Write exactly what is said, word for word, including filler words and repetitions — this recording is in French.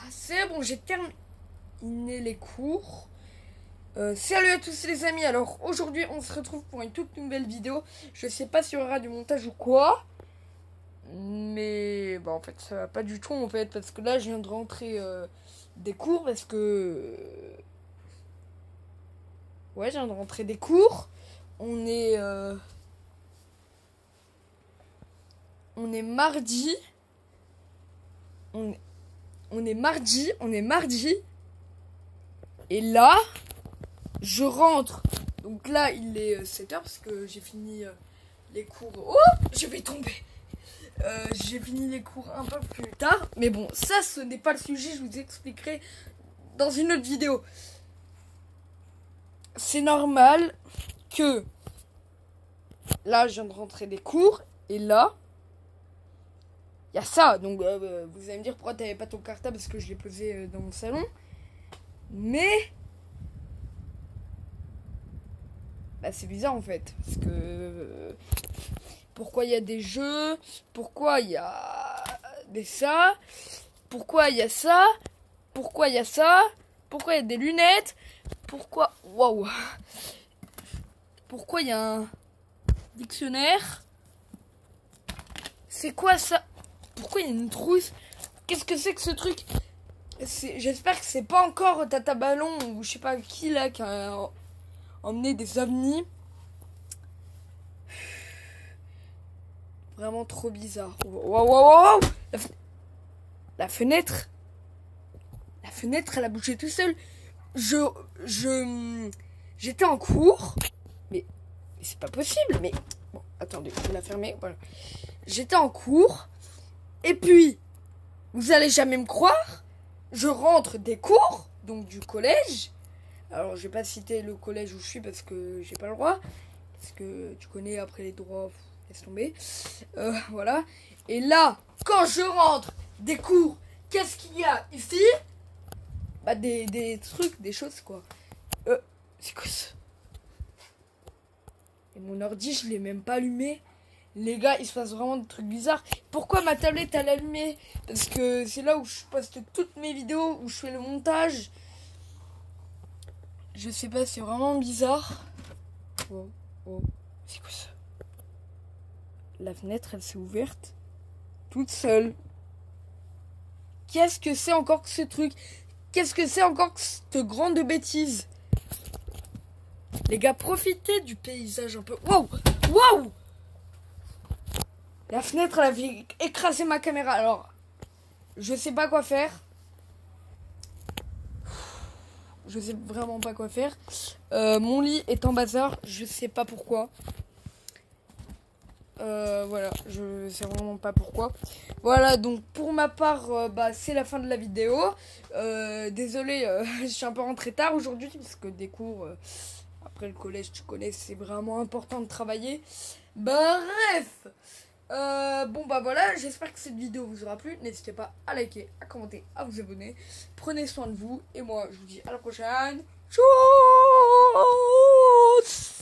c'est bon, j'ai terminé les cours. Euh, salut à tous les amis, alors aujourd'hui on se retrouve pour une toute nouvelle vidéo. Je sais pas s'il y aura du montage ou quoi, mais bah en fait ça va pas du tout en fait, parce que là je viens de rentrer euh, des cours, parce que ouais, je viens de rentrer des cours. On est euh... on est mardi, on est... on est mardi, on est mardi, et là je rentre. Donc là, il est sept heures parce que j'ai fini euh, les cours. Oh, je vais tomber. Euh, j'ai fini les cours un peu plus tard. Mais bon, ça, ce n'est pas le sujet. Je vous expliquerai dans une autre vidéo. C'est normal que là, je viens de rentrer des cours. Et là, il y a ça. Donc, euh, vous allez me dire pourquoi tu n'avais pas ton cartable, parce que je l'ai posé euh, dans mon salon. Mais... bah, c'est bizarre en fait, parce que euh, pourquoi il y a des jeux, pourquoi il y a des ça, pourquoi il y a ça, pourquoi il y a ça, pourquoi il y a des lunettes, pourquoi, waouh, pourquoi il y a un dictionnaire, c'est quoi ça, pourquoi il y a une trousse, qu'est-ce que c'est que ce truc, j'espère que c'est pas encore Tata Ballon ou je sais pas qui là qui a emmener des ovnis. Vraiment trop bizarre. Waouh, waouh, waouh. La, fe... la fenêtre. La fenêtre, elle a bougé tout seul. Je... Je... J'étais en cours. Mais... mais c'est pas possible. Mais... Bon, attendez, je vais la fermer. Voilà. J'étais en cours. Et puis... Vous allez jamais me croire. Je rentre des cours. Donc du collège. Alors, je vais pas citer le collège où je suis parce que j'ai pas le droit. Parce que tu connais, après les droits, laisse tomber. Euh, voilà. Et là, quand je rentre des cours, qu'est-ce qu'il y a ici? Bah, des, des trucs, des choses, quoi. Euh, c'est quoi ça? Et mon ordi, je l'ai même pas allumé. Les gars, il se passe vraiment des trucs bizarres. Pourquoi ma tablette, elle est allumée? Parce que c'est là où je poste toutes mes vidéos, où je fais le montage. Je sais pas, c'est vraiment bizarre. Oh, oh, c'est quoi ça? La fenêtre, elle s'est ouverte toute seule. Qu'est-ce que c'est encore que ce truc? Qu'est-ce que c'est encore que cette grande bêtise? Les gars, profitez du paysage un peu. Wow! Wow! La fenêtre, elle a fait écraser ma caméra. Alors, je sais pas quoi faire. Je sais vraiment pas quoi faire. Euh, mon lit est en bazar. Je sais pas pourquoi. Euh, voilà, je sais vraiment pas pourquoi. Voilà, donc pour ma part, euh, bah, c'est la fin de la vidéo. Euh, désolé, euh, je suis un peu rentrée tard aujourd'hui parce que des cours euh, après le collège, tu connais, c'est vraiment important de travailler. Bref. Euh, bon bah voilà, j'espère que cette vidéo vous aura plu. N'hésitez pas à liker, à commenter, à vous abonner. Prenez soin de vous et moi je vous dis à la prochaine. Tchuss.